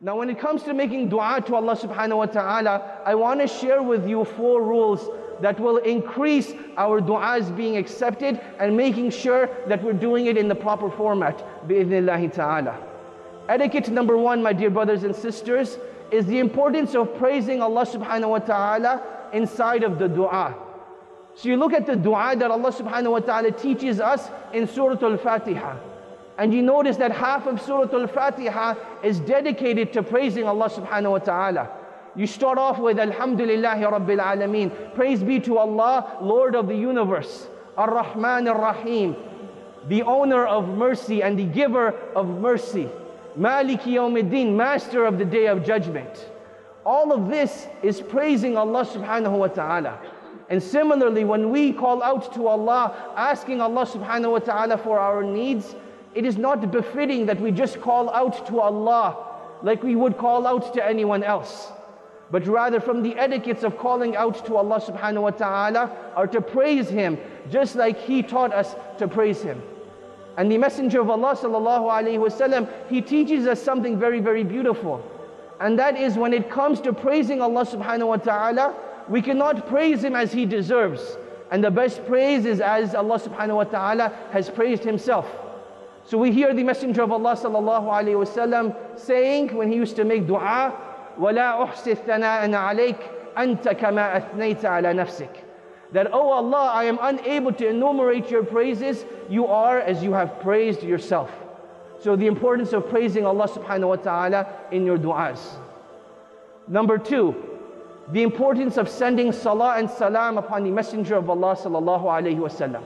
Now when it comes to making dua to Allah subhanahu wa ta'ala, I want to share with you 4 rules that will increase our du'as being accepted and making sure that we're doing it in the proper format, bi'idhnillahi ta'ala. Etiquette number 1, my dear brothers and sisters, is the importance of praising Allah subhanahu wa ta'ala inside of the dua. So you look at the dua that Allah subhanahu wa ta'ala teaches us in Surah Al-Fatiha, and you notice that half of Surah Al-Fatiha is dedicated to praising Allah subhanahu wa ta'ala. You start off with Alhamdulillahi Rabbil Alameen. Praise be to Allah, Lord of the universe. Ar-Rahman Ar-Rahim, the owner of mercy and the giver of mercy. Maliki Yawmiddin, master of the day of judgment. All of this is praising Allah subhanahu wa ta'ala. And similarly, when we call out to Allah, asking Allah subhanahu wa ta'ala for our needs, it is not befitting that we just call out to Allah like we would call out to anyone else. But rather, from the etiquettes of calling out to Allah subhanahu wa ta'ala are to praise Him just like He taught us to praise Him. And the Messenger of Allah sallallahu alaihi wasallam, he teaches us something very, very beautiful. And that is, when it comes to praising Allah subhanahu wa ta'ala, we cannot praise Him as He deserves. And the best praise is as Allah subhanahu wa ta'ala has praised Himself. So we hear the Messenger of Allah sallallahu alaihi wasallam saying, when he used to make dua, وَلَا أُحْسِثْ ثَنَاءً عَلَيْكَ أَنْتَ كَمَا أَثْنَيْتَ عَلَى نَفْسِكَ. That, oh Allah, I am unable to enumerate your praises. You are as you have praised yourself. So the importance of praising Allah subhanahu wa ta'ala in your du'as. Number 2, the importance of sending salah and salam upon the Messenger of Allah sallallahu alayhi wasallam.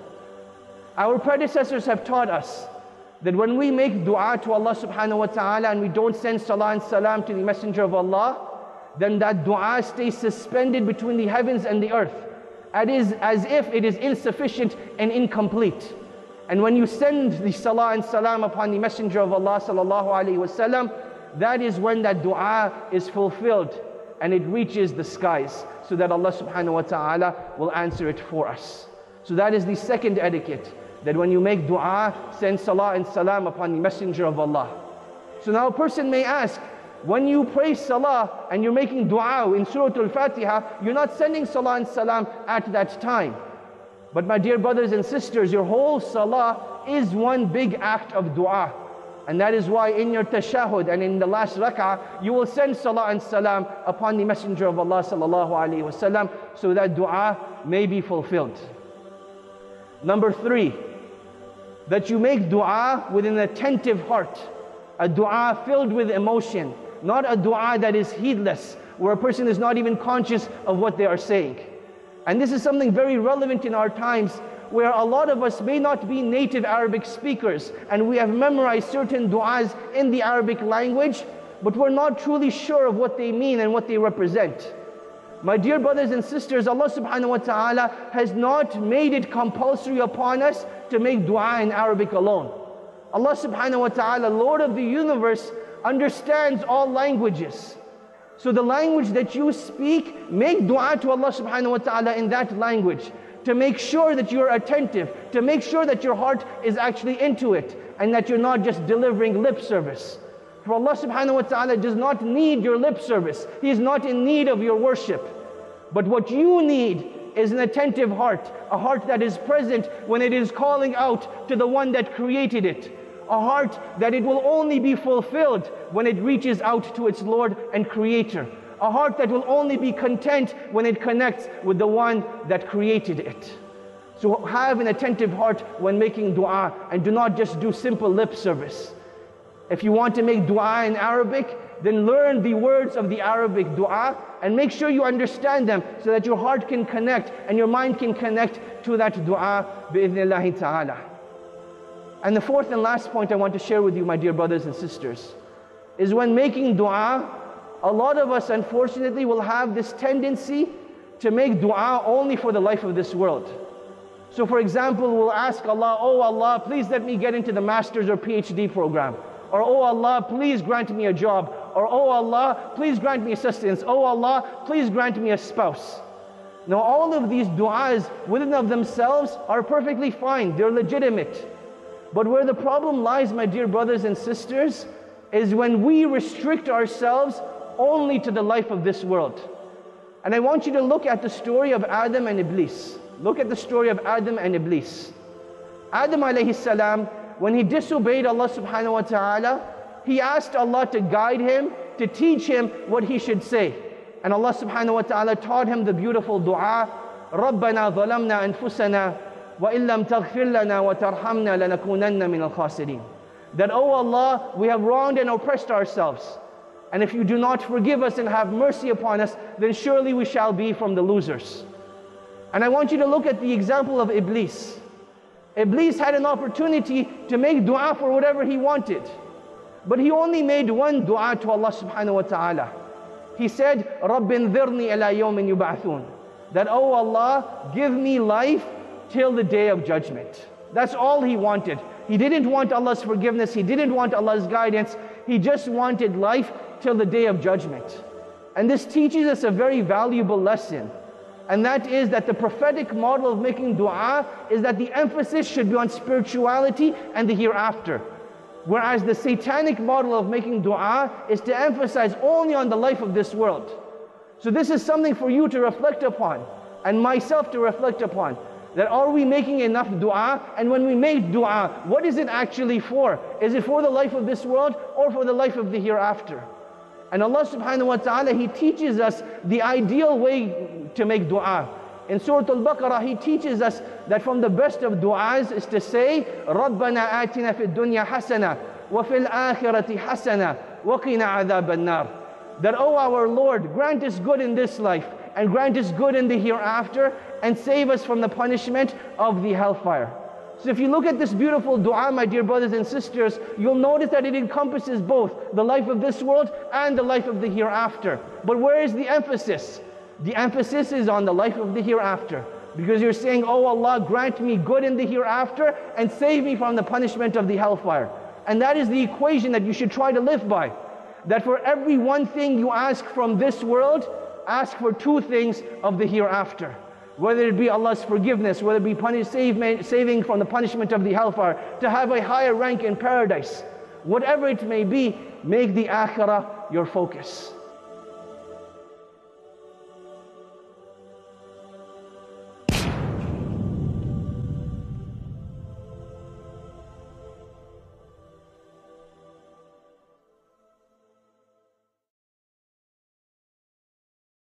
Our predecessors have taught us that when we make dua to Allah subhanahu wa ta'ala and we don't send salah and salam to the Messenger of Allah, then that dua stays suspended between the heavens and the earth. It is as if it is insufficient and incomplete. And when you send the salah and salam upon the Messenger of Allah sallallahu alaihi wasallam, that is when that dua is fulfilled and it reaches the skies, so that Allah subhanahu wa ta'ala will answer it for us. So that is the second etiquette, that when you make dua, send salah and salam upon the Messenger of Allah. So now a person may ask, when you pray salah and you're making dua in Surah Al-Fatiha, you're not sending salah and salam at that time. But my dear brothers and sisters, your whole salah is one big act of dua. And that is why in your tashahud and in the last rak'ah, you will send salah and salam upon the Messenger of Allah sallallahu alaihi wasallam, so that dua may be fulfilled. Number 3, that you make dua with an attentive heart, a dua filled with emotion, not a dua that is heedless, where a person is not even conscious of what they are saying. And this is something very relevant in our times, where a lot of us may not be native Arabic speakers, and we have memorized certain du'as in the Arabic language, but we're not truly sure of what they mean and what they represent. My dear brothers and sisters, Allah subhanahu wa ta'ala has not made it compulsory upon us to make dua in Arabic alone. Allah subhanahu wa ta'ala, Lord of the universe, understands all languages. So the language that you speak, make dua to Allah subhanahu wa ta'ala in that language, to make sure that you're attentive, to make sure that your heart is actually into it, and that you're not just delivering lip service. For Allah subhanahu wa ta'ala does not need your lip service. He is not in need of your worship. But what you need is an attentive heart, a heart that is present when it is calling out to the one that created it, a heart that it will only be fulfilled when it reaches out to its Lord and Creator, a heart that will only be content when it connects with the one that created it. So have an attentive heart when making dua, and do not just do simple lip service. If you want to make dua in Arabic, then learn the words of the Arabic dua and make sure you understand them, so that your heart can connect and your mind can connect to that dua bi'idhnillahi ta'ala. And the fourth and last point I want to share with you, my dear brothers and sisters, is when making dua, a lot of us unfortunately will have this tendency to make dua only for the life of this world. So for example, we'll ask Allah, oh Allah, please let me get into the master's or PhD program. Or oh Allah, please grant me a job. Or oh Allah, please grant me assistance. Oh Allah, please grant me a spouse. Now all of these du'as within of themselves are perfectly fine, they're legitimate. But where the problem lies, my dear brothers and sisters, is when we restrict ourselves only to the life of this world. And I want you to look at the story of Adam and Iblis. Look at the story of Adam and Iblis. Adam alayhi salam, when he disobeyed Allah subhanahu wa ta'ala, he asked Allah to guide him, to teach him what he should say. And Allah subhanahu wa ta'ala taught him the beautiful dua, رَبَّنَا ظَلَمْنَا أَنفُسَنَا وَإِن لَمْ تَغْفِرْ لَنَا وَتَرْحَمْنَا لَنَكُونَنَّ مِنَ الْخَاسِرِينَ. That, oh Allah, we have wronged and oppressed ourselves. And if you do not forgive us and have mercy upon us, then surely we shall be from the losers. And I want you to look at the example of Iblis. Iblis had an opportunity to make dua for whatever he wanted. But he only made one dua to Allah subhanahu wa ta'ala. He said, رَبِّ انذِرْنِي إِلَى يَوْمٍ يُبْعَثُونَ. That, oh Allah, give me life till the day of judgment. That's all he wanted. He didn't want Allah's forgiveness. He didn't want Allah's guidance. He just wanted life till the day of judgment. And this teaches us a very valuable lesson. And that is that the prophetic model of making dua is that the emphasis should be on spirituality and the hereafter. Whereas the satanic model of making dua is to emphasize only on the life of this world. So this is something for you to reflect upon, and myself to reflect upon. That are we making enough dua? And when we make dua, what is it actually for? Is it for the life of this world or for the life of the hereafter? And Allah subhanahu wa ta'ala, He teaches us the ideal way to make dua. In Surah Al-Baqarah, He teaches us that from the best of du'as is to say, رَبَّنَا آتِنَا فِي الدُّنْيَا حَسَنَةً وَفِي الْآخِرَةِ حَسَنَةً وَقِنَا عَذَابَ النَّارِ. That, oh our Lord, grant us good in this life and grant us good in the hereafter and save us from the punishment of the hellfire. So if you look at this beautiful dua, my dear brothers and sisters, you'll notice that it encompasses both the life of this world and the life of the hereafter. But where is the emphasis? The emphasis is on the life of the hereafter. Because you're saying, oh Allah, grant me good in the hereafter and save me from the punishment of the hellfire. And that is the equation that you should try to live by. That for every one thing you ask from this world, ask for two things of the hereafter. Whether it be Allah's forgiveness, whether it be saving from the punishment of the hellfire, to have a higher rank in paradise. Whatever it may be, make the akhirah your focus.